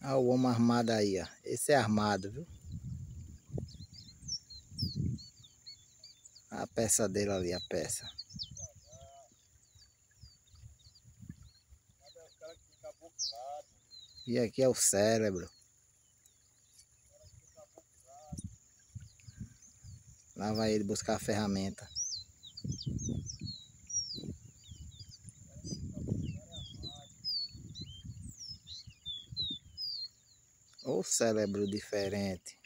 Olha o homem armado aí, ó. Esse é armado, viu? A peça dele ali, a peça. E aqui é o cérebro. Lá vai ele buscar a ferramenta. O cérebro diferente.